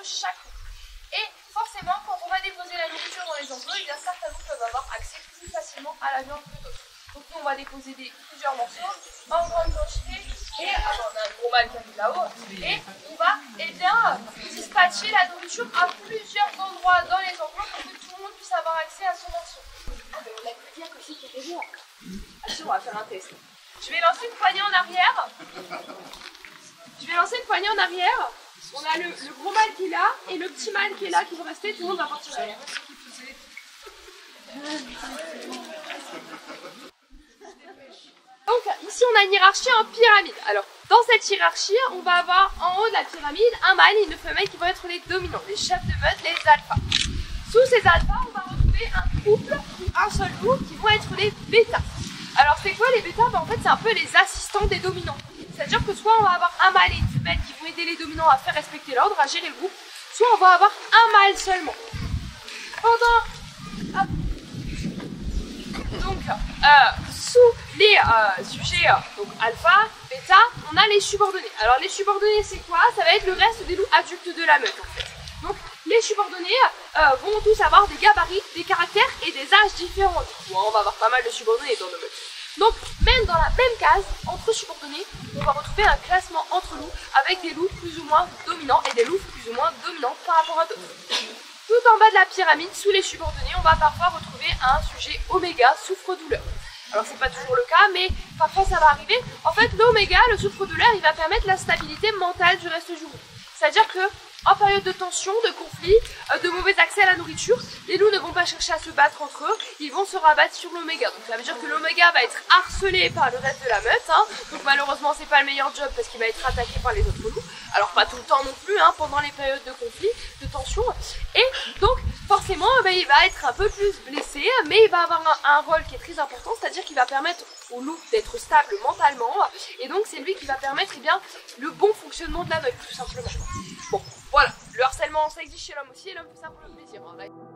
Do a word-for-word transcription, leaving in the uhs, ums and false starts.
chaque loup. Et forcément, quand on va déposer la nourriture dans les enclos, il y a certains loups qui peuvent avoir accès plus facilement à la viande que d'autres. Donc nous, on va déposer des, plusieurs morceaux en grande quantité. Et alors, on a un gros mâle qui arrive là-haut. Et on va eh bien, dispatcher la nourriture à plusieurs endroits dans les enclos pour que tout le monde puisse avoir accès à son morceau. Ah ben on a pu dire que c'est qui est déjà. Attention, on va faire un test. Je vais lancer une poignée en arrière. Je vais lancer une poignée en arrière. On a le, le gros mâle qui est là et le petit mâle qui est là qui va rester. Tout le monde va partir derrière. Donc ici on a une hiérarchie en pyramide. Alors dans cette hiérarchie on va avoir en haut de la pyramide un mâle et une femelle qui vont être les dominants, les chefs de meute, les alphas. Sous ces alphas on va retrouver un couple ou un seul loup qui vont être les bêtas. Alors c'est quoi les bêtas? Ben, en fait c'est un peu les assistants des dominants. C'est-à-dire que soit on va avoir un mâle et une femelle qui vont aider les dominants à faire respecter l'ordre, à gérer le groupe, soit on va avoir un mâle seulement. Pendant... Hop. Donc, euh, sous les euh, sujets euh, donc alpha, bêta, on a les subordonnés. Alors les subordonnés c'est quoi? Ça va être le reste des loups adultes de la meute en fait. Donc les subordonnés euh, vont tous avoir des gabarits, des caractères et des âges différents. Du coup, on va avoir pas mal de subordonnés dans nos meutes. Donc même dans la même case, entre subordonnés, on va retrouver un classement entre loups avec des loups plus ou moins dominants et des loups plus ou moins dominants par rapport à d'autres. Tout en bas de la pyramide, sous les subordonnés, on va parfois retrouver un sujet oméga, souffre-douleur. Alors c'est pas toujours le cas, mais parfois ça va arriver. En fait, l'oméga, le souffre-douleur, il va permettre la stabilité mentale du reste du groupe. C'est-à-dire que en période de tension, de conflit, de mauvais accès à la nourriture, les loups ne vont pas chercher à se battre entre eux, ils vont se rabattre sur l'oméga. Donc ça veut dire que l'oméga va être harcelé par le reste de la meute, hein. Donc malheureusement c'est pas le meilleur job parce qu'il va être attaqué par les autres loups. Alors pas tout le temps non plus, hein, pendant les périodes de conflit, de tension. Et donc forcément ben, il va être un peu plus blessé, mais il va avoir un, un rôle qui est très important, c'est-à-dire qu'il va permettre au loup d'être stable mentalement. Et donc c'est lui qui va permettre eh bien, le bon fonctionnement de la meute tout simplement. Bon. Voilà, le harcèlement ça existe chez l'homme aussi et l'homme fait ça pour le plaisir. Hein.